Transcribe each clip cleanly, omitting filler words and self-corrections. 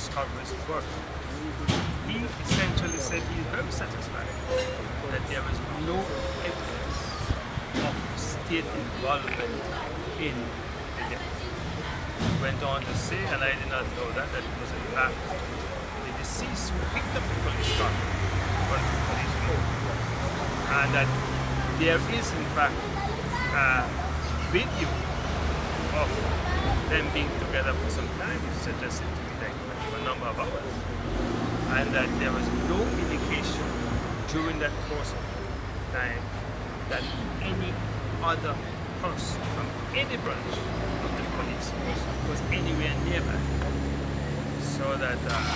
discoveries were. He essentially said he is very satisfied that there was no evidence of state involvement in the death. He went on to say, and I did not know that it was in fact the deceased who picked up the police car on the police road, and that there is in fact a video of them being together for some time. It's suggested to be like for a number of hours, and that there was no indication during that course of time that any other person from any branch of the police force was anywhere nearby. So that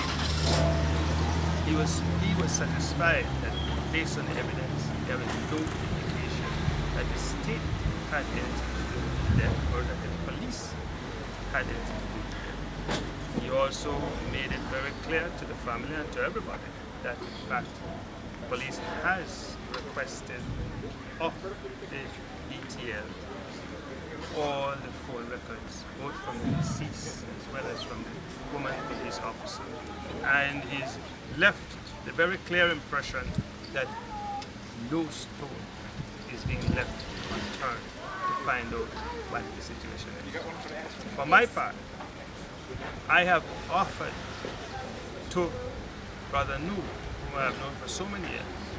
he was satisfied that based on the evidence there was no indication that the state had anything to do with them or that the police had anything to do with them. He also made it very clear to the family and to everybody that in fact the police has requested of the B.T.L all the phone records, both from the deceased as well as from the woman police officer. And he's left the very clear impression that no stone is being left unturned to find out what the situation is. For my part, I have offered to Brother Nu, whom I have known for so many years,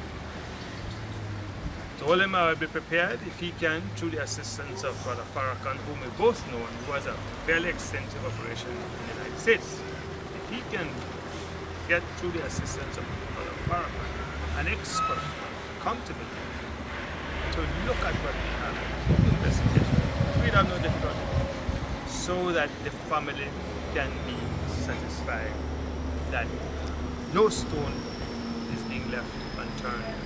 told him I would be prepared if he can, through the assistance of Brother Farrakhan, whom we both know, and who has a fairly extensive operation in the United States. If he can get through the assistance of Brother Farrakhan, an expert, come to me to look at what we have, investigation, we'd have no difficulty, so that the family can be satisfied that no stone is being left unturned